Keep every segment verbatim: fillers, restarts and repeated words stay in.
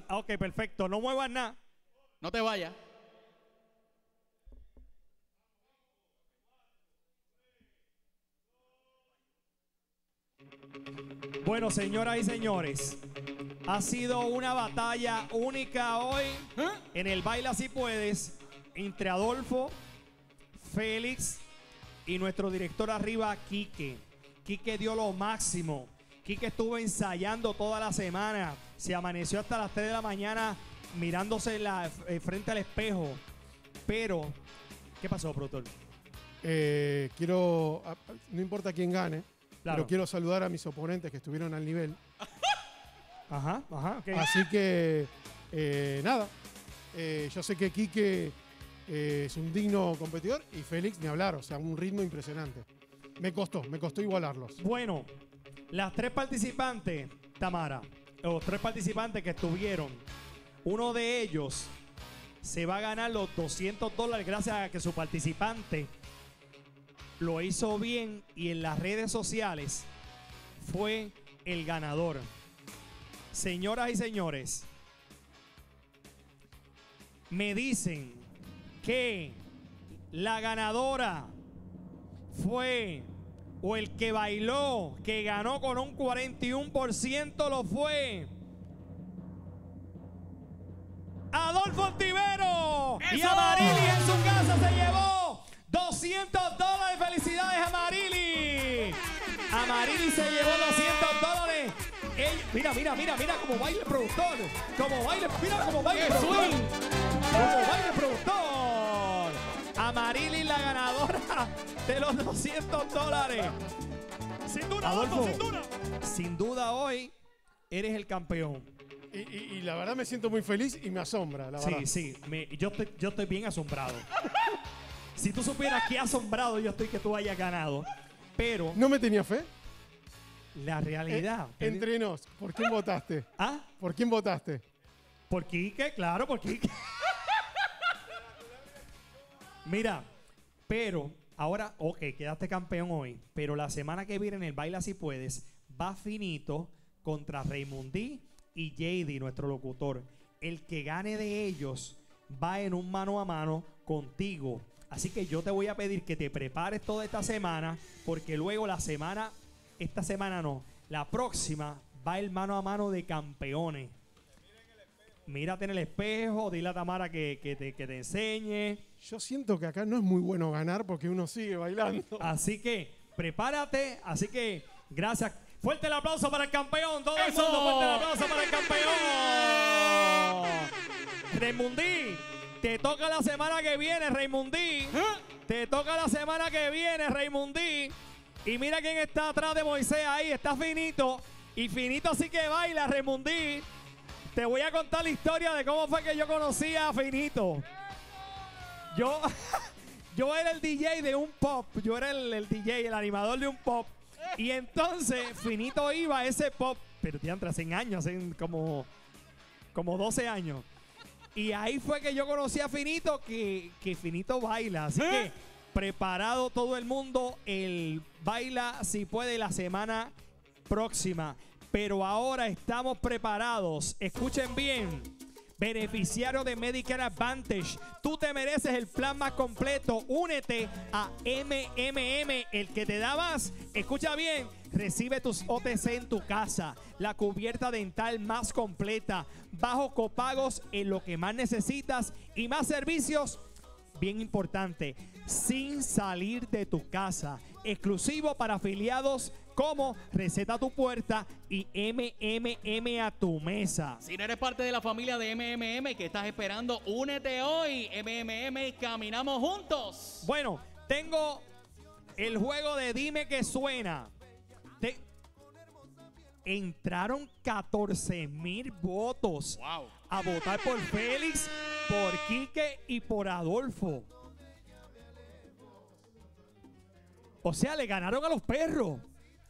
Ok, perfecto. No muevas nada. No te vayas. Bueno, señoras y señores, ha sido una batalla única hoy ¿Eh? en el Baila Si Puedes entre Adolfo, Félix y nuestro director arriba, Quique. Quique dio lo máximo. Quique estuvo ensayando toda la semana. Se amaneció hasta las tres de la mañana mirándose la, eh, frente al espejo. Pero, ¿qué pasó, productor? Eh, quiero, no importa quién gane, Claro. pero quiero saludar a mis oponentes que estuvieron al nivel. Ajá, ajá, ok. Así que, eh, nada, eh, yo sé que Quique eh, es un digno competidor y Félix ni hablar, o sea, un ritmo impresionante. Me costó, me costó igualarlos. Bueno, las tres participantes, Tamara, los tres participantes que estuvieron, uno de ellos se va a ganar los doscientos dólares gracias a que su participante lo hizo bien y en las redes sociales fue el ganador. Señoras y señores, me dicen que la ganadora fue, o el que bailó, que ganó con un cuarenta y uno por ciento lo fue Adolfo Ontivero. Y Amarili en su casa se llevó doscientos dólares. Felicidades, Amarili. Amarili se llevó doscientos dólares. Ella, mira, mira, mira, mira cómo baila el productor. Cómo baila, mira cómo baila el productor. Cómo baila el productor. Amarili, la ganadora de los doscientos dólares. Sin duda, Adolfo, Adolfo, sin duda. sin duda hoy eres el campeón. Y, y- y la verdad me siento muy feliz y me asombra, la verdad. Sí, sí, me- yo, estoy, yo estoy bien asombrado. Si tú supieras qué asombrado yo estoy que tú hayas ganado. Pero ¿No me tenía fe? la realidad... Eh, entre nos, ¿por quién votaste? ¿Ah? ¿Por quién votaste? ¿Por Quique? Claro, por Quique. Mira, pero ahora, ok, quedaste campeón hoy, pero la semana que viene en el Baila Si Puedes va Finito contra Raymondí y J D, nuestro locutor. El que gane de ellos va en un mano a mano contigo. Así que yo te voy a pedir que te prepares toda esta semana, porque luego la semana, esta semana no, la próxima va el mano a mano de campeones. Mírate en el espejo, dile a Tamara que, que, te, que te enseñe. Yo siento que acá no es muy bueno ganar porque uno sigue bailando. Así que prepárate. Así que gracias. Fuerte el aplauso para el campeón. Todo el ¡Eso! mundo, fuerte el aplauso para el campeón. Raymondí, te toca la semana que viene, Raymondí. Te toca la semana que viene, Raymondí. Y mira quién está atrás de Moisés ahí. Está Finito. Y Finito sí que baila, Raymondí. Te voy a contar la historia de cómo fue que yo conocí a Finito. Yo, yo era el D J de un pop. Yo era el, el D J, el animador de un pop. Y entonces Finito iba a ese pop. Pero tiene hace años, hace como, como doce años. Y ahí fue que yo conocí a Finito, que, que Finito baila. Así que preparado todo el mundo. El Baila Si Puede la semana próxima. Pero ahora estamos preparados. Escuchen bien. Beneficiario de Medicare Advantage. Tú te mereces el plan más completo. Únete a M M M, el que te da más. Escucha bien. Recibe tus O T C en tu casa. La cubierta dental más completa. Bajo copagos en lo que más necesitas. Y más servicios. Bien importante. Sin salir de tu casa. Exclusivo para afiliados como Receta a tu Puerta y M M M a tu mesa. Si no eres parte de la familia de M M M que estás esperando, únete hoy. M M M, caminamos juntos. Bueno, tengo el juego de Dime que Suena. Te- Entraron catorce mil votos Wow. a votar por Félix, por Quique y por Adolfo. O sea, le ganaron a los perros.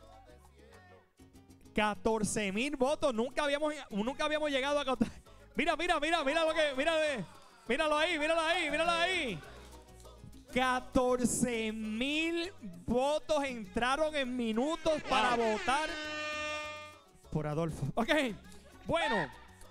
catorce mil votos. Nunca habíamos, nunca habíamos llegado a contar. Mira, mira, mira, mira lo que. Mira, míralo ahí, míralo ahí, míralo ahí. catorce mil votos entraron en minutos para votar por Adolfo. Ok, bueno,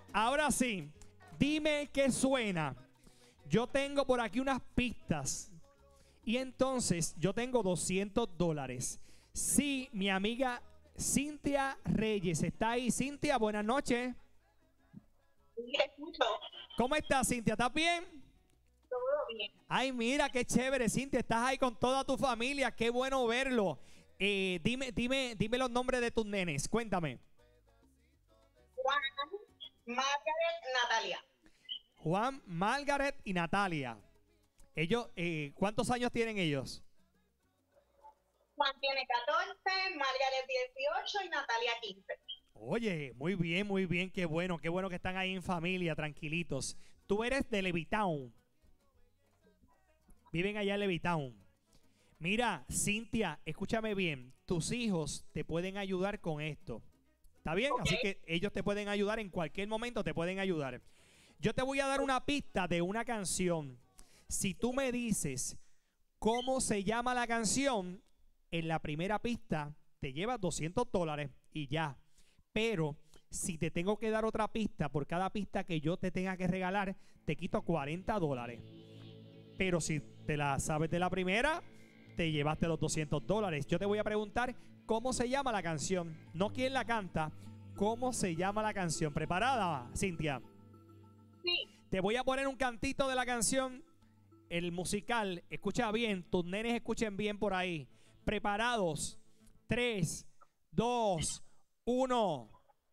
Ahora sí, dime qué suena. Yo tengo por aquí unas pistas. Y entonces yo tengo doscientos dólares. Sí, mi amiga Cintia Reyes está ahí. Cintia, buenas noches. Sí, escucho. ¿Cómo estás, Cintia? ¿Estás bien? Todo bien. Ay, mira, qué chévere, Cintia. Estás ahí con toda tu familia. Qué bueno verlo. Eh, dime, dime, dime los nombres de tus nenes. Cuéntame. Juan, Margaret, Natalia. Juan, Margaret y Natalia. Ellos, eh, ¿cuántos años tienen ellos? Juan tiene catorce, Margaret dieciocho y Natalia quince. Oye, muy bien, muy bien. Qué bueno, qué bueno que están ahí en familia, tranquilitos. Tú eres de Levittown. Viven allá en Levittown. Mira, Cintia, escúchame bien. Tus hijos te pueden ayudar con esto. ¿Está bien? Ok. Así que ellos te pueden ayudar en cualquier momento, te pueden ayudar. Yo te voy a dar una pista de una canción. Si tú me dices cómo se llama la canción, en la primera pista te llevas doscientos dólares y ya. Pero si te tengo que dar otra pista, por cada pista que yo te tenga que regalar, te quito cuarenta dólares. Pero si te la sabes de la primera, te llevaste los doscientos dólares. Yo te voy a preguntar cómo se llama la canción. No quién la canta, cómo se llama la canción. ¿Preparada, Cintia? Sí. Te voy a poner un cantito de la canción, el musical. Escucha bien, tus nenes escuchen bien por ahí. Preparados. Tres, dos, uno.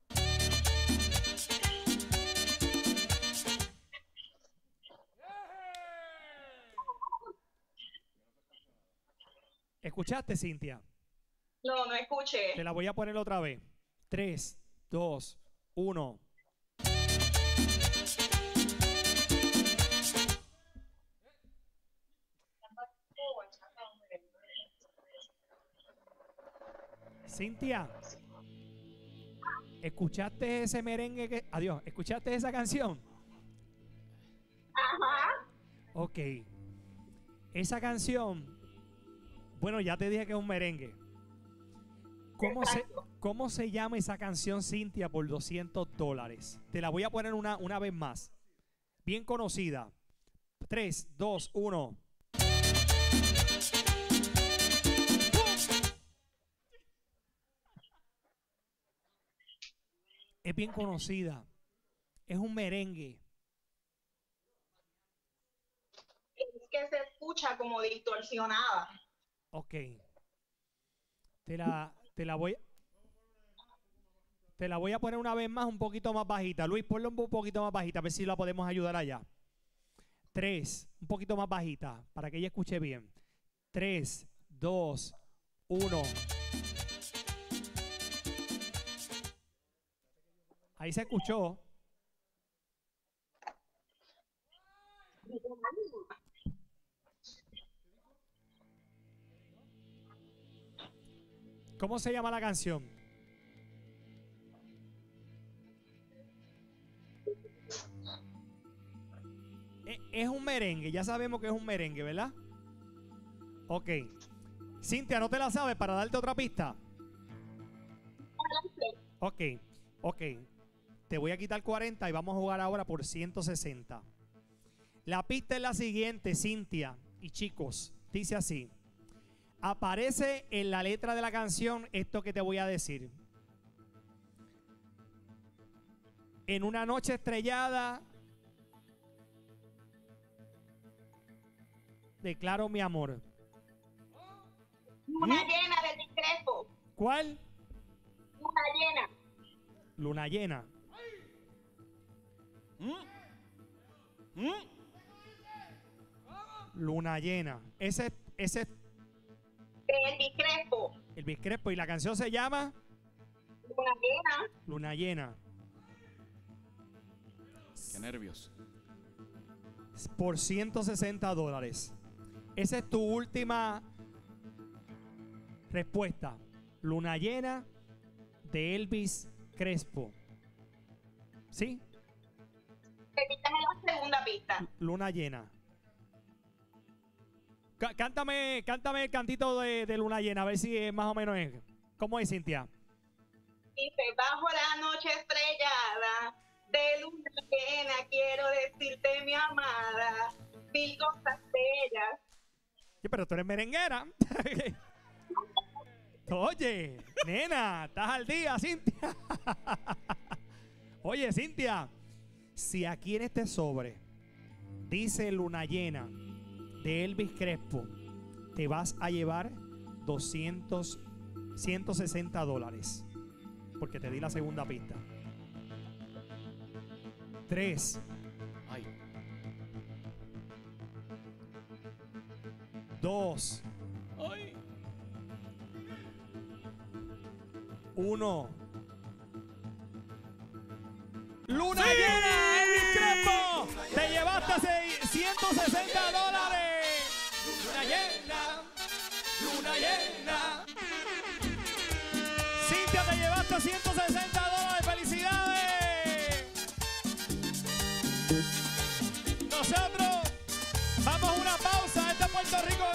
¿Escuchaste, Cintia? No, no escuché. Te la voy a poner otra vez. Tres, dos, uno. Cintia, ¿escuchaste ese merengue que... Adiós, ¿escuchaste esa canción? Ajá. Ok. Esa canción, bueno, ya te dije que es un merengue. ¿Cómo se, ¿Cómo se llama esa canción, Cintia, por doscientos dólares? Te la voy a poner una, una vez más. Bien conocida. Tres, dos, uno. Es bien conocida. Es un merengue. Es que se escucha como distorsionada. Ok. Te la, te la voy Te la voy a poner una vez más un poquito más bajita. Luis, ponlo un poquito más bajita, a ver si la podemos ayudar allá. Tres, un poquito más bajita, para que ella escuche bien. Tres, dos, uno. Ahí se escuchó. ¿Cómo se llama la canción? E- Es un merengue, ya sabemos que es un merengue, ¿verdad? Ok. Cintia, ¿no te la sabes para darte otra pista? Ok, ok. Te voy a quitar cuarenta y vamos a jugar ahora por ciento sesenta. La pista es la siguiente, Cintia y chicos. Dice así. Aparece en la letra de la canción esto que te voy a decir. En una noche estrellada, declaro mi amor. Luna llena de discrepo. ¿Cuál? Luna llena. Luna llena. ¿Mm? ¿Mm? Luna llena. Ese, ese es El discrepo. el Biscrepo. Y la canción se llama Luna llena. Luna llena. Qué nervios. Por ciento sesenta dólares. Esa es tu última respuesta. Luna llena de Elvis Crespo. ¿Sí? Repítame la segunda pista. Luna llena. Cá- Cántame, cántame el cantito de, de Luna llena, a ver si es más o menos es. ¿Cómo es, Cintia? Dice, bajo la noche estrellada, De luna llena quiero decirte, mi amada, mil cosas bellas. Sí, pero tú eres merenguera. Oye, nena, estás al día, Cintia. Oye, Cintia, si aquí en este sobre dice luna llena de Elvis Crespo, te vas a llevar doscientos, ciento sesenta dólares. Porque te di la segunda pista. Tres. Ay. Dos. Ay. Uno. ¡Luna llena! ¡Elvis Crespo! ¡Te llevaste ciento sesenta dólares! ¡Luna llena! ¡Luna llena! Cintia, te llevaste ciento sesenta dólares. ¡Felicidades! Nosotros vamos a una pausa. Este es Puerto Rico.